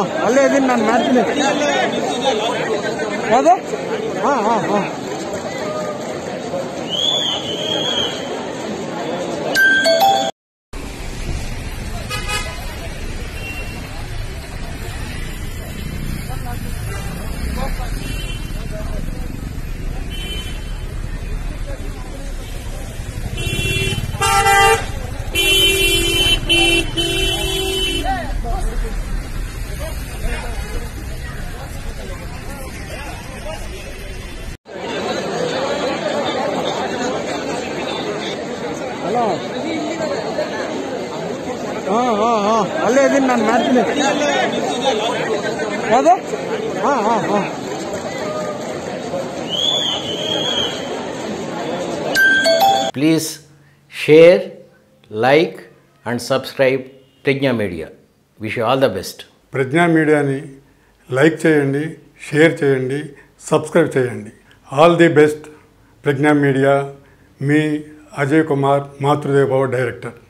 ಅಲ್ಲೇ ಇದೀನಿ ನಾನು ಮಾಡ್ತೀನಿ ಯಾವುದು ಹಾಂ ಹಾಂ ಹಾಂ ಹಲೋ ಹಾಂ ಹಾಂ ಹಾಂ ಅಲ್ಲೇ ಇದೀನಿ ನಾನು ಮಾಡ್ತೀನಿ ಯಾವುದು ಹಾಂ ಹಾಂ ಹಾಂ Please share, like and subscribe Prajna Media. Wish you all the best. ప్రజ్ఞా మీడియాని లైక్ చేయండి, షేర్ చేయండి, సబ్స్క్రైబ్ చేయండి. All the best Pragna Media. మీ అజయ్ కుమార్, మాతృదేవ భవ డైరెక్టర్.